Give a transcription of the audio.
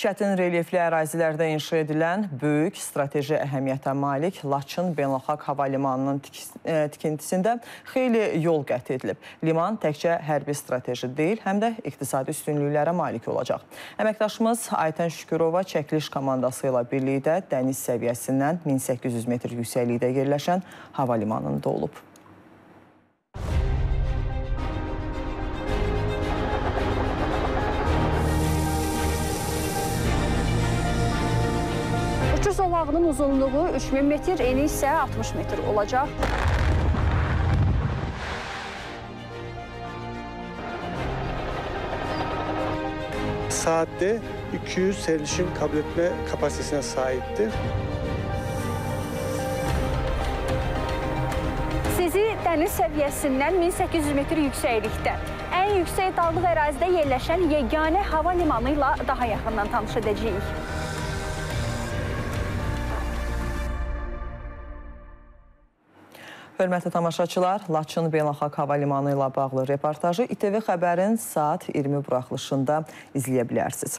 Çətin relyefli ərazilərdə inşa edilən böyük strateji əhəmiyyətə malik Laçın Beynəlxalq Hava Limanının tikintisində xeyli yol qət edilib. Liman təkcə hərbi strateji deyil, həm də iqtisadi üstünlüklərə malik olacaq. Əməkdaşımız Aytən Şükürova çəkiliş komandası ilə birlikdə dəniz səviyyəsindən 1800 metr yüksəklikdə yerləşən hava limanında olub. Uçuş zolağının uzunluğu 3000 metr, eni isə 60 metr olacaq. Saatte 200 seyircinin kabul etme kapasitesine sahiptir. Sizi dəniz səviyyəsindən 1800 metr yüksəklikdə, ən yüksək dağlıq ərazidə yerləşən yeganə hava limanı ilə daha yaxından tanış edəcəyik. Hörmətli tamaşaçılar, Laçın Beynəlxalq Hava Limanı ilə bağlı reportajı İTV Xəbərin saat 20 buraxılışında izləyə bilərsiniz.